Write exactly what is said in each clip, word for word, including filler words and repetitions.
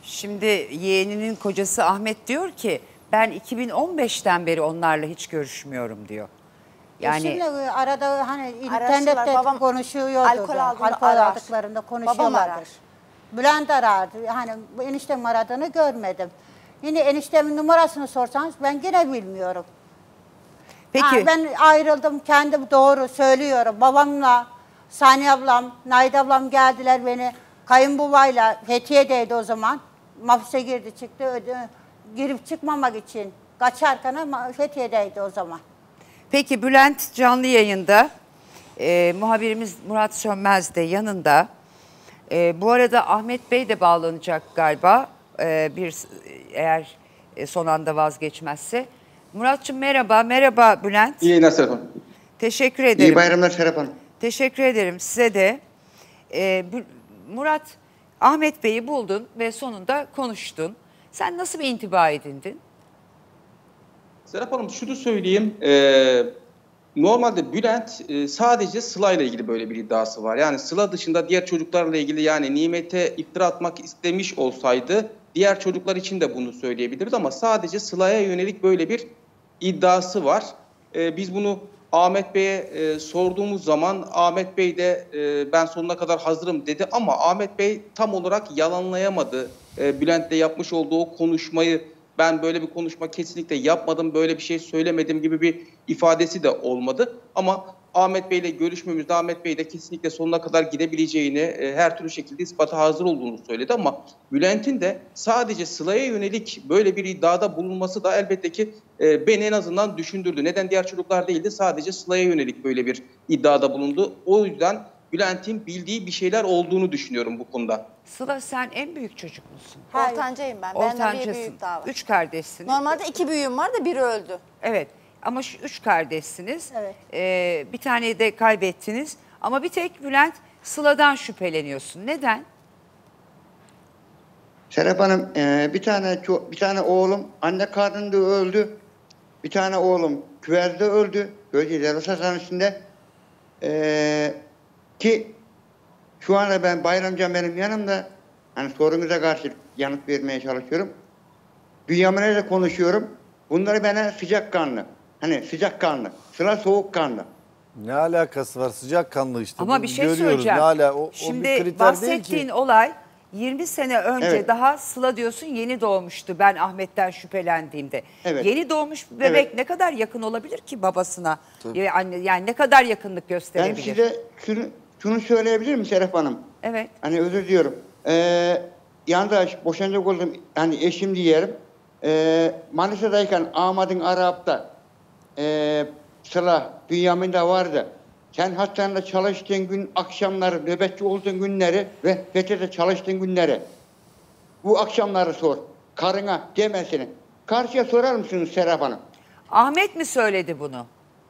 Şimdi yeğeninin kocası Ahmet diyor ki ben iki bin on beşten beri onlarla hiç görüşmüyorum diyor. Yani Yani şimdi arada hani Araştılar, internette babam konuşuyordu. alkol da, aldığında alkol arar. aldıklarında Babam konuşuyorlardır. arar. Bülent arardı. Hani bu eniştem aradığını görmedim. Yine eniştemin numarasını sorsanız ben yine bilmiyorum. peki Ha, ben ayrıldım, kendim doğru söylüyorum. Babamla Saniye ablam, Naide ablam geldiler beni. Kayınbabayla Fethiye'deydi o zaman. Mahpuse girdi çıktı. Öde, girip çıkmamak için kaçarken ama Fethiye'deydi o zaman. Peki Bülent canlı yayında, e, muhabirimiz Murat Sönmez de yanında. E, bu arada Ahmet Bey de bağlanacak galiba, e, bir eğer son anda vazgeçmezse. Muratçım merhaba, merhaba Bülent. İyi yayınlar Serap Hanım. Teşekkür ederim. İyi bayramlar Serap Hanım. Teşekkür ederim size de. E, Murat, Ahmet Bey'i buldun ve sonunda konuştun. Sen nasıl bir intiba edindin? Serap Hanım şunu söyleyeyim. Ee, normalde Bülent e, sadece Sıla ile ilgili böyle bir iddiası var. Yani Sıla dışında diğer çocuklarla ilgili, yani Nimet'e iftira atmak istemiş olsaydı diğer çocuklar için de bunu söyleyebiliriz ama sadece Sıla'ya yönelik böyle bir iddiası var. Ee, biz bunu Ahmet Bey'e e, sorduğumuz zaman Ahmet Bey de e, ben sonuna kadar hazırım dedi ama Ahmet Bey tam olarak yalanlayamadı. E, Bülent'le yapmış olduğu o konuşmayı, ben böyle bir konuşma kesinlikle yapmadım, böyle bir şey söylemedim gibi bir ifadesi de olmadı. Ama Ahmet Bey ile görüşmemizde Ahmet Bey de kesinlikle sonuna kadar gidebileceğini, e, her türlü şekilde ispata hazır olduğunu söyledi ama Bülent'in de sadece Sıla'ya yönelik böyle bir iddiada bulunması da elbette ki e, beni en azından düşündürdü. Neden diğer çocuklar değildi, sadece Sıla'ya yönelik böyle bir iddiada bulundu. O yüzden Bülent'in bildiği bir şeyler olduğunu düşünüyorum bu konuda. Sıla sen en büyük çocuk musun? Hayır. Ortancayım ben. Benden bir Ortancasın. büyük daha var. Üç kardeşsiniz. Normalde iki büyüğüm var da biri öldü. Evet ama şu üç kardeşsiniz. Evet. Ee, bir tane de kaybettiniz. Ama bir tek Bülent, Sıla'dan şüpheleniyorsun. Neden? Serap Hanım, e, bir tane bir tane oğlum anne karnında öldü. Bir tane oğlum küverde öldü. Gölge Hastanesi'nde. E, ki şu anda ben Bayramcan benim yanımda. Hani sorunuza karşı yanıt vermeye çalışıyorum. Bünyamin'le de konuşuyorum. Bunları bana sıcakkanlı. Hani sıcakkanlı. Sıra soğukkanlı. Ne alakası var? Sıcakkanlı işte. Ama Bunu bir şey görüyoruz. söyleyeceğim. Ne ala, o, Şimdi o bir kriter bahsettiğin değil ki. olay yirmi sene önce, Evet. daha Sıla diyorsun yeni doğmuştu ben Ahmet'ten şüphelendiğimde. Evet. Yeni doğmuş bir bebek Evet. ne kadar yakın olabilir ki babasına? Yani, anne, yani ne kadar yakınlık Ben gösterebilir? size şunu, şunu söyleyebilir miyim Serap Hanım? Evet. Hani özür diliyorum. Ee, yandaş boşanacak oldum. Hani eşim diyelim. Ee, Manisa'dayken Ahmet'in Arap'ta ee, Sıla Bünyamin'de vardı. Sen hastanede çalıştığın gün akşamları, nöbetçi olduğun günleri ve Fethiye'de çalıştığın günleri. Bu akşamları sor. Karına demesini. Karşıya sorar mısınız Serap Hanım? Ahmet mi söyledi bunu?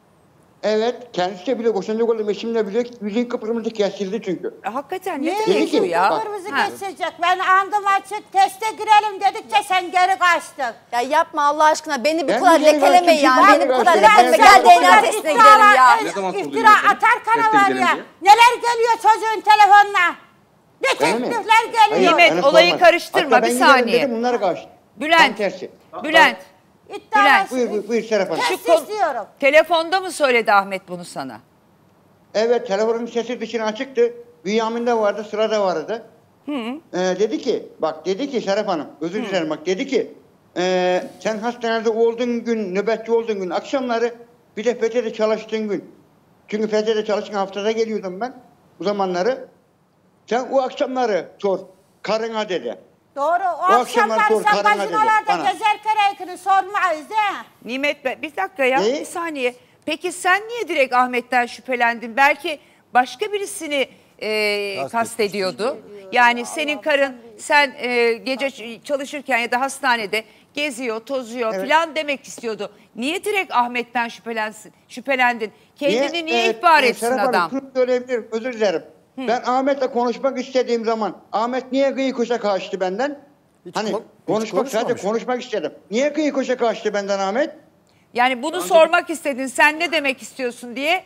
Evet, kendisi de bile boşanacak oldum. Eşim de bile yüzün kıpırmızı kesildi çünkü. E, hakikaten ne Niye demek Dedi ki, bu ya? kırmızı Ha. geçecek? Ben andım açık, teste girelim dedikçe sen geri kaçtın. Ya yapma Allah aşkına. Beni bu Ben kadar bir yere lekeleme kaçtım, ya. şimdi Beni bu ben kadar bir lekeleme. yere Gel D N A testine gidelim ya. Ne zaman sordu İftira yönetmenim? atarken Teste var gidelim ya. diye. Neler geliyor çocuğun telefonuna? Ne Öyle mi? teklifler geliyor. Nimet, Bana olayı sormaz. karıştırma, Hatta bir ben giderim saniye. Dedim, bunlar kaçtı. Bülent, Tam tersi. Bülent, İddiası. Buyur, buyur, buyur Serap Hanım. Test kon- istiyorum. telefonda mı söyledi Ahmet bunu sana? Evet, telefonun sesi dışına açıktı. Bünyamin'de vardı, Sırada vardı. Hı. Ee, dedi ki, bak dedi ki Serap Hanım, özür dilerim bak dedi ki, e, sen hastanede olduğun gün, nöbetçi olduğun gün, akşamları bir de Fethiye'de çalıştığın gün. Çünkü Fethiye'de çalıştığın haftada geliyordum ben, bu zamanları. Sen o akşamları sor, karına dedi. Doğru. O, akşamlar akşamlar sor, sen karına dedi gazinolarda bana. gezerken ekini sormayız he. Nimet Bey, bir dakika ya, Ne? bir saniye. Peki sen niye direkt Ahmet'ten şüphelendin? Belki başka birisini e, kastediyordu. Yani senin karın, sen e, gece çalışırken ya da hastanede geziyor, tozuyor Evet. falan demek istiyordu. Niye direkt Ahmet'ten şüphelensin, şüphelendin? Kendini niye, Evet, ihbar e, etsin Serap Hanım, adam? şunu söyleyebilirim, özür dilerim. Ben Ahmet'le konuşmak istediğim zaman, Ahmet niye gıyı kuşa kaçtı benden? Hiç hani kon- hiç konuşmak sadece konuşmamış. konuşmak istedim. Niye gıyı kuşa kaçtı benden Ahmet? Yani bunu sormak istedin, sen ne demek istiyorsun diye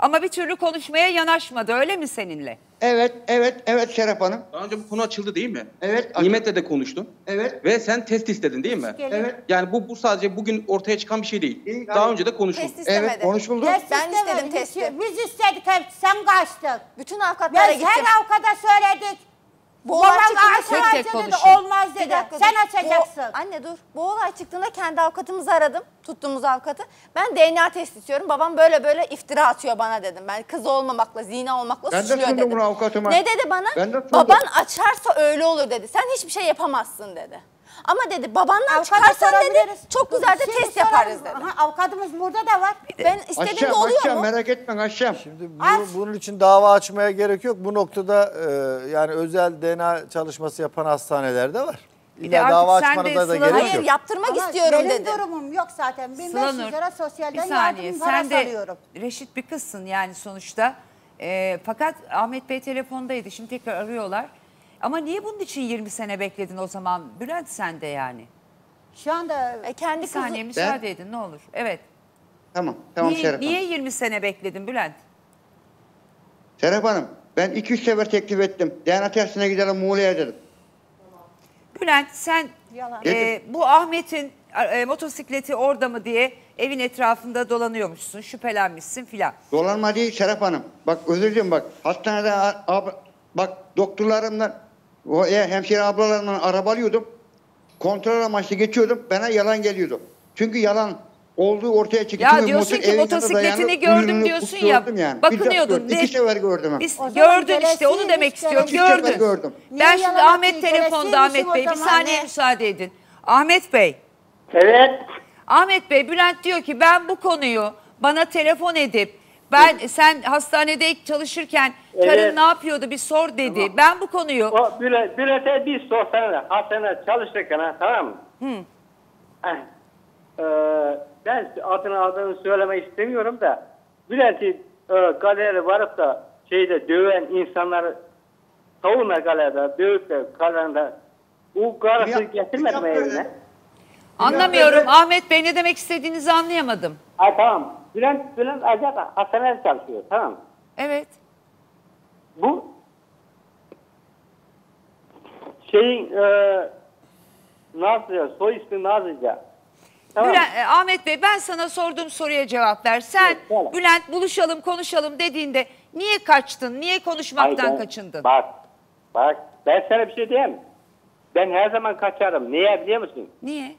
Ama bir türlü konuşmaya yanaşmadı, öyle mi seninle? Evet, evet, evet Serap Hanım. Daha önce bu konu açıldı değil mi? Evet. Nimet'le de konuştun. Evet. Ve sen test istedin değil mi? Evet. Yani bu bu sadece bugün ortaya çıkan bir şey değil. Değil, Daha hayır. önce de konuşuldu. Test istemedi. Evet, konuşuldu. Test Ben istedim istemedik. testi. Biz istedik hep. Sen kaçtık. Bütün avukatlara Biz gittim. her avukata söyledik. Bu olay Baban çıktığında Ayşe tek tek Ayşe dedi, konuşun. olmaz Bir dedi. dakika Sen dur. açacaksın. Bu, anne dur. Bu olay çıktığında kendi avukatımızı aradım. Tuttuğumuz avukatı. Ben D N A testi istiyorum. Babam böyle böyle iftira atıyor bana dedim. Ben kız olmamakla, zina olmakla Ben de suçluyor sundum dedim. bunu avukatıma. Ne dedi bana? Ben de sundum. Baban açarsa öyle olur dedi. Sen hiçbir şey yapamazsın dedi. Ama dedi babandan Avukata çıkarsan dedi sorabiliriz. çok güzel de Şimdi test sorarız. yaparız dedi. Aha, avukatımız burada da var. Ben istediğimde Açacağım, oluyor açacağım. mu? Merak etmeyin, açacağım. Şimdi Aç. bu, bunun için dava açmaya gerek yok. Bu noktada e, yani özel D N A çalışması yapan hastaneler de var. Bir de İlla artık dava sen açmana de da, da Sıla- gerek Hayır yok. yaptırmak Ama istiyorum benim dedi. durumum yok zaten. bin beş Sıla yüz Nur, lira bir sosyalden saniye, yardım sen parası de alıyorum. reşit bir kızsın yani sonuçta. Ee, fakat Ahmet Bey telefondaydı, şimdi tekrar arıyorlar. Ama niye bunun için yirmi sene bekledin o zaman Bülent, sen de yani? Şu anda E, kendi Bir kızı... saniye müsaade edin ne olur. Evet. Tamam, tamam niye, Serap Hanım. niye yirmi sene bekledin Bülent? Serap Hanım, ben iki üç sefer teklif ettim. D N A testine gidelim Muğla'ya dedim. Bülent sen Yalan. e, bu Ahmet'in e, motosikleti orada mı diye evin etrafında dolanıyormuşsun, şüphelenmişsin filan. Dolanma değil Serap Hanım. Bak özür dilerim bak. Hastanede a- ab- bak doktorlarımdan, o e, hemşire ablalarımdan araba alıyordum. Kontrol amaçlı geçiyordum. Bana yalan geliyordu. Çünkü yalan olduğu ortaya çıktı. Ya Çünkü diyorsun motor ki evin motosikletini yanında gördüm dayanıp diyorsun ya, kusturdum yani. bakınıyordun. Bir defa, iki sefer gördüm. Biz O zaman gördün işte onu gelesiymiş, demek istiyorum. gelesiymiş. İki sefer Gördün. gördüm. Ben Niye şimdi yalan Ahmet atayım? telefonda Ahmet Gelesiymişim Bey o bir zaman. saniye Anne. müsaade edin. Ahmet Bey. Evet. Ahmet Bey, Bülent diyor ki ben bu konuyu bana telefon edip ben sen hastanede çalışırken Evet. karın ne yapıyordu bir sor dedi. Ben bu konuyu O Bülent, Bülent'e bir sorsana. Hastanede çalışırken ha, tamam mı? Hı. Eh, e, ben adını adını söylemek istemiyorum da Bülent'i e, galeriye varıp da şeyde döven insanları savunma galeride dövüp de galerinde o karısı Yap- getirmedi mi yap evine? öyle. anlamıyorum. Evet. Ahmet Bey ne demek istediğinizi anlayamadım. Ha tamam. Bülent, Bülent acaba hastanede çalışıyor, tamam mı? Evet. Bu şeyin e, Nazlıca, soy ismi Nazlıca. Tamam. Bülent, e, Ahmet Bey ben sana sorduğum soruya cevap ver. Sen Evet, tamam. Bülent buluşalım konuşalım dediğinde niye kaçtın? Niye konuşmaktan Hayır, ben- kaçındın? Bak, bak ben sana bir şey diyeyim. Ben her zaman kaçarım. Niye biliyor musun? Niye?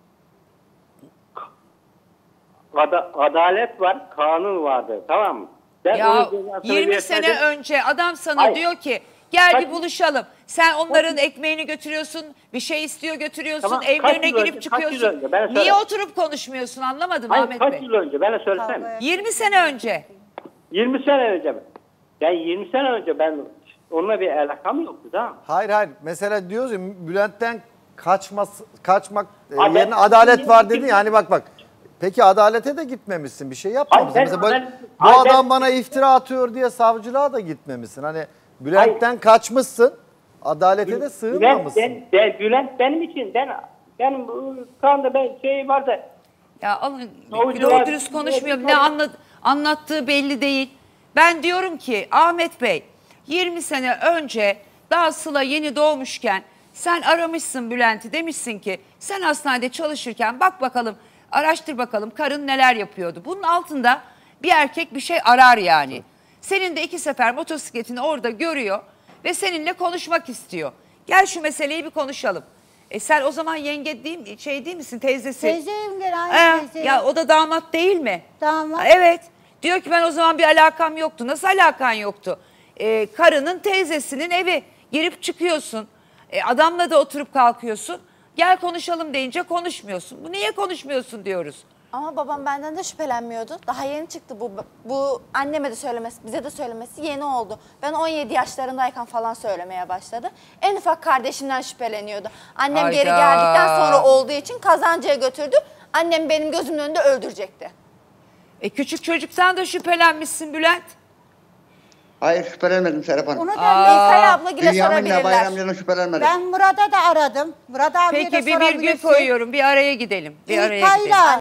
Ada- adalet var, kanun vardır, tamam mı? Ben Ya onun cezasını yirmi sene vermedim. önce adam sana Hayır. diyor ki gel Kaç- bir buluşalım. Sen onların ekmeğini götürüyorsun, bir şey istiyor götürüyorsun, Tamam, evlerine kaç yıl girip önce, kaç çıkıyorsun. yıl önce? Bana söyle. Niye oturup konuşmuyorsun anlamadım Hayır, Ahmet kaç Bey. yıl önce? Bana söylesene. Kavga- yirmi sene önce. yirmi sene önce mi? Ben yirmi sene önce ben onunla bir alakam yoktu, tamam mı? Hayır hayır. Mesela diyoruz ya Bülent'ten kaçması, kaçmak e, Adalet- yerine adalet var dedin ya hani bak bak. Peki adalete de gitmemişsin. Bir şey yapmamışsın. Hayır, Mesela ben- böyle, ben- bu hayır, adam ben- bana iftira atıyor diye savcılığa da gitmemişsin. Hani Bülent'ten kaçmışsın. Adalete de Bülent, sığınmamışsın. ben, ben, Bülent benim için, ben, benim şu anda ben şey vardı. Ya alın Savcılar- doğru dürüst konuşmuyorum. Ne anlat, anlattığı belli değil. Ben diyorum ki Ahmet Bey yirmi sene önce daha Sıla yeni doğmuşken sen aramışsın Bülent'i, demişsin ki sen hastanede çalışırken bak bakalım araştır bakalım karın neler yapıyordu. Bunun altında bir erkek bir şey arar yani. Senin de iki sefer motosikletini orada görüyor ve seninle konuşmak istiyor. Gel şu meseleyi bir konuşalım. E sen o zaman yenge değil mi, şey değil misin, teyzesi? Teyzeyim gene aynı Ee, teyzeyim. ya o da damat değil mi? Damat. Ha, evet. Diyor ki ben o zaman bir alakam yoktu. Nasıl alakan yoktu? Ee, karının teyzesinin evi. Girip çıkıyorsun. Ee, adamla da oturup kalkıyorsun. Gel konuşalım deyince konuşmuyorsun. Bu niye konuşmuyorsun diyoruz. Ama babam benden de şüphelenmiyordu. Daha yeni çıktı bu. Bu anneme de söylemesi, bize de söylemesi yeni oldu. Ben on yedi yaşlarındayken falan söylemeye başladı. En ufak kardeşimden şüpheleniyordu. Annem Hayda. geri geldikten sonra olduğu için kazancıya götürdü. Annem benim gözümün önünde öldürecekti. E küçük çocuktan da şüphelenmişsin Bülent. Hayır şüphelenmedim Serap Hanım. Onu da İlkay abla gile Bünyamin'le sorabilirler. Bayramcan'dan şüphelenmedim. ben Murat'a da aradım. Murat abiye Peki de bir virgül sorabilirsin. koyuyorum. Bir araya gidelim. Bir araya gidelim. İlkay'la